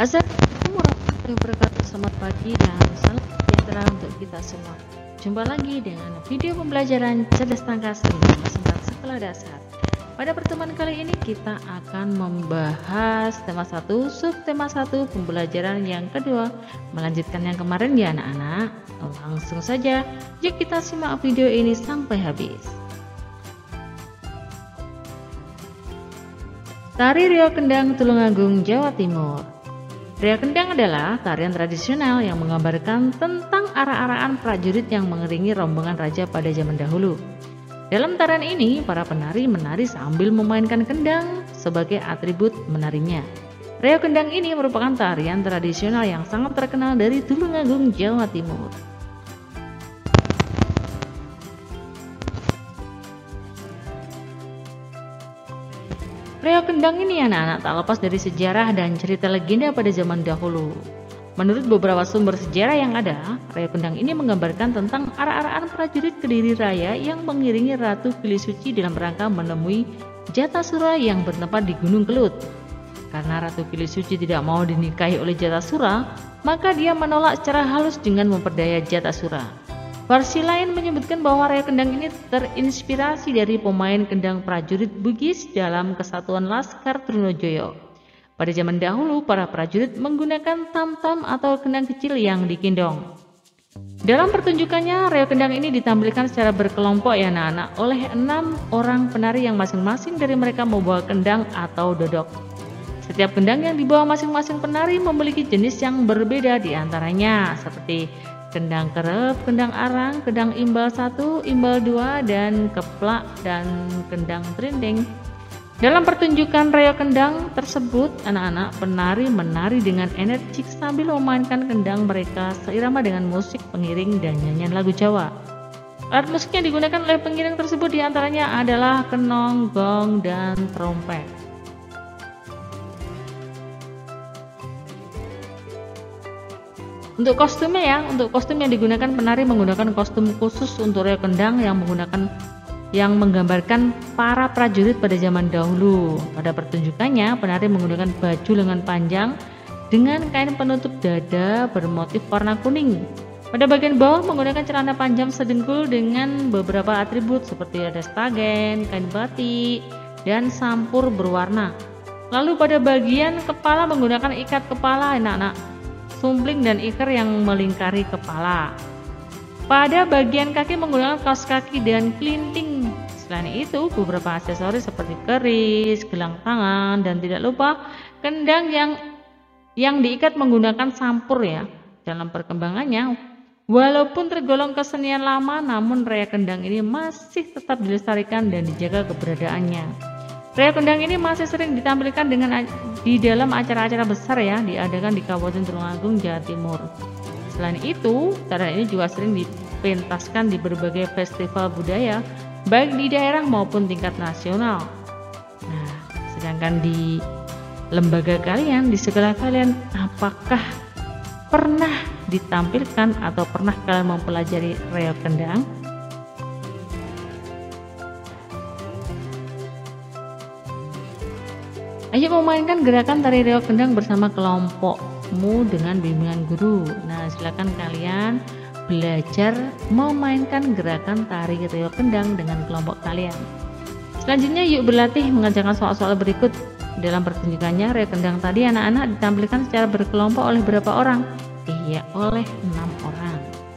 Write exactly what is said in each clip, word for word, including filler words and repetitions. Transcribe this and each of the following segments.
Assalamualaikum warahmatullahi wabarakatuh. Selamat pagi dan salam sejahtera untuk kita semua. Jumpa lagi dengan video pembelajaran cerdas tangkas lima tentang sekolah dasar. Pada pertemuan kali ini kita akan membahas tema satu, subtema satu, pembelajaran yang kedua, melanjutkan yang kemarin ya anak-anak. Langsung saja, yuk kita simak video ini sampai habis. Tari Reog Kendang Tulungagung, Jawa Timur. Reog Kendang adalah tarian tradisional yang menggambarkan tentang arak-arakan prajurit yang mengiringi rombongan raja pada zaman dahulu. Dalam tarian ini, para penari menari sambil memainkan kendang sebagai atribut menarinya. Reog Kendang ini merupakan tarian tradisional yang sangat terkenal dari Tulungagung, Jawa Timur. Reog Kendang ini anak-anak tak lepas dari sejarah dan cerita legenda pada zaman dahulu. Menurut beberapa sumber sejarah yang ada, Reog Kendang ini menggambarkan tentang arak-arakan prajurit Kediri Raya yang mengiringi Ratu Pilih Suci dalam rangka menemui Jatasura yang bertempat di Gunung Kelut. Karena Ratu Pilih Suci tidak mau dinikahi oleh Jatasura, maka dia menolak secara halus dengan memperdaya Jatasura. Versi lain menyebutkan bahwa Reog Kendang ini terinspirasi dari pemain kendang prajurit Bugis dalam Kesatuan Laskar Trunojoyo. Pada zaman dahulu, para prajurit menggunakan tam-tam atau kendang kecil yang dikindong. Dalam pertunjukannya, Reog Kendang ini ditampilkan secara berkelompok ya anak-anak oleh enam orang penari yang masing-masing dari mereka membawa kendang atau dodok. Setiap kendang yang dibawa masing-masing penari memiliki jenis yang berbeda, diantaranya seperti kendang kerep, kendang arang, kendang imbal satu, imbal dua, dan keplak, dan kendang trinding. Dalam pertunjukan Reog Kendang tersebut, anak-anak penari menari dengan energik sambil memainkan kendang mereka seirama dengan musik pengiring dan nyanyian lagu Jawa. Alat musik yang digunakan oleh pengiring tersebut diantaranya adalah kenong, gong, dan trompet. Untuk kostumnya ya, untuk kostum yang digunakan penari menggunakan kostum khusus untuk Reog Kendang yang menggunakan yang menggambarkan para prajurit pada zaman dahulu. Pada pertunjukannya, penari menggunakan baju lengan panjang dengan kain penutup dada bermotif warna kuning. Pada bagian bawah menggunakan celana panjang sedengkul dengan beberapa atribut seperti ada stagen, kain batik, dan sampur berwarna. Lalu pada bagian kepala menggunakan ikat kepala anak-anak, sumpling dan iker yang melingkari kepala. Pada bagian kaki menggunakan kaos kaki dan kelinting. Selain itu, beberapa aksesoris seperti keris, gelang tangan, dan tidak lupa kendang yang yang diikat menggunakan sampur ya. Dalam perkembangannya, walaupun tergolong kesenian lama, namun Reog Kendang ini masih tetap dilestarikan dan dijaga keberadaannya. Reog Kendang ini masih sering ditampilkan dengan di dalam acara-acara besar ya, diadakan di Kabupaten Tulungagung, Jawa Timur. Selain itu, tarian ini juga sering dipentaskan di berbagai festival budaya, baik di daerah maupun tingkat nasional. Nah, sedangkan di lembaga kalian, di sekolah kalian, apakah pernah ditampilkan atau pernah kalian mempelajari Reog Kendang? Ayo memainkan gerakan tari Reog Kendang bersama kelompokmu dengan bimbingan guru. Nah, silakan kalian belajar memainkan gerakan tari Reog Kendang dengan kelompok kalian. Selanjutnya yuk berlatih mengerjakan soal-soal berikut. Dalam pertunjukannya Reog Kendang tadi anak-anak ditampilkan secara berkelompok oleh berapa orang? Iya, oleh enam orang.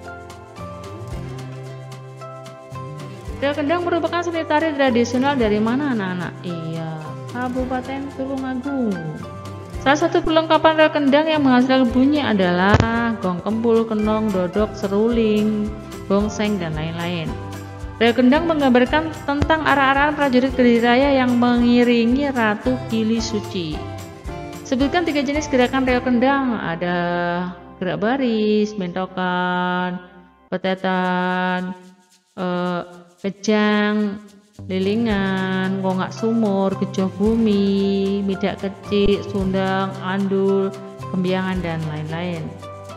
Reog Kendang merupakan seni tari tradisional dari mana anak-anak? Iya, Kabupaten Tulungagung. Salah satu perlengkapan Reog Kendang yang menghasilkan bunyi adalah gong kempul, kenong, dodok, seruling, bongseng, dan lain-lain. Reog Kendang menggambarkan tentang arak-arakan prajurit Kediri Raya yang mengiringi Ratu Pilih Suci. Sebutkan tiga jenis gerakan Reog Kendang, ada gerak baris, bentokan, petetan, eh, kejang, lilingan, gongak sumur, gejoh bumi, midak kecil, sundang, andul, kembiangan, dan lain-lain.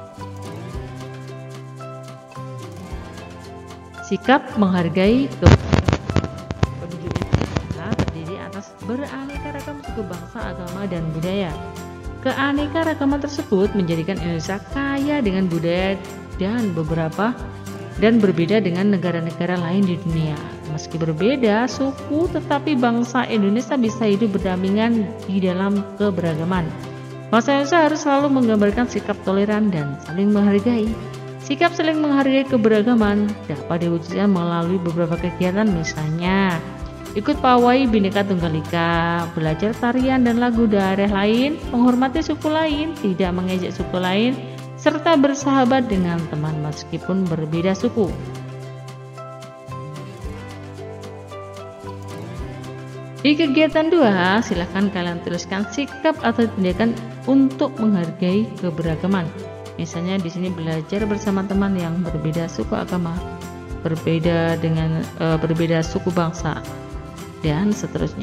Sikap menghargai penduduk Indonesia terdiri atas beraneka ragam suku, bangsa, agama, dan budaya. Keanekaragaman tersebut menjadikan Indonesia kaya dengan budaya dan beberapa dan berbeda dengan negara-negara lain di dunia. Meski berbeda suku, tetapi bangsa Indonesia bisa hidup berdampingan di dalam keberagaman. Bangsa Indonesia harus selalu menggambarkan sikap toleran dan saling menghargai. Sikap saling menghargai keberagaman dapat diwujudkan melalui beberapa kegiatan, misalnya ikut pawai Bhinneka Tunggal Ika, belajar tarian dan lagu daerah lain, menghormati suku lain, tidak mengejek suku lain, serta bersahabat dengan teman meskipun berbeda suku. Di kegiatan dua, silakan kalian tuliskan sikap atau tindakan untuk menghargai keberagaman. Misalnya di sini belajar bersama teman yang berbeda suku agama, berbeda dengan e, berbeda suku bangsa, dan seterusnya.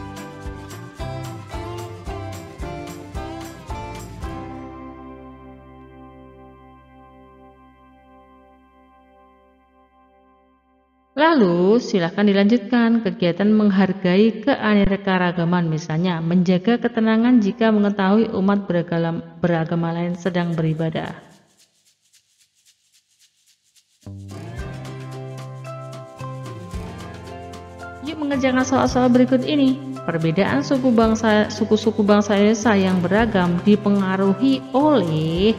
Lalu silakan dilanjutkan kegiatan menghargai keanekaragaman, misalnya menjaga ketenangan jika mengetahui umat beragama, beragama lain sedang beribadah. Yuk mengerjakan soal-soal berikut ini. Perbedaan suku bangsa suku-suku bangsa Indonesia yang beragam dipengaruhi oleh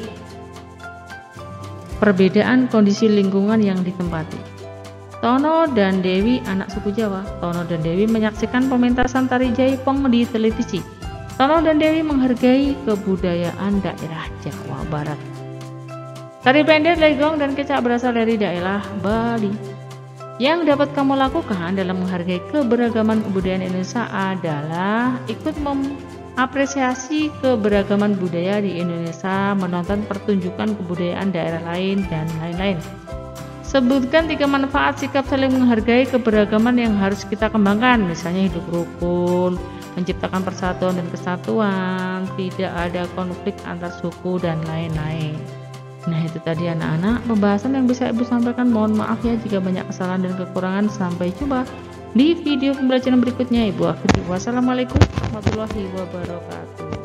perbedaan kondisi lingkungan yang ditempati. Tono dan Dewi anak suku Jawa. Tono dan Dewi menyaksikan pementasan tari Jaipong di televisi. Tono dan Dewi menghargai kebudayaan daerah Jawa Barat. Tari pendek, legong, dan kecak berasal dari daerah Bali. Yang dapat kamu lakukan dalam menghargai keberagaman kebudayaan Indonesia adalah ikut mengapresiasi keberagaman budaya di Indonesia, menonton pertunjukan kebudayaan daerah lain, dan lain-lain. Sebutkan tiga manfaat sikap saling menghargai keberagaman yang harus kita kembangkan, misalnya hidup rukun, menciptakan persatuan dan kesatuan, tidak ada konflik antar suku, dan lain-lain. Nah, itu tadi anak-anak pembahasan yang bisa Ibu sampaikan. Mohon maaf ya jika banyak kesalahan dan kekurangan. Sampai jumpa di video pembelajaran berikutnya. Ibu akhiri. Wassalamualaikum warahmatullahi wabarakatuh.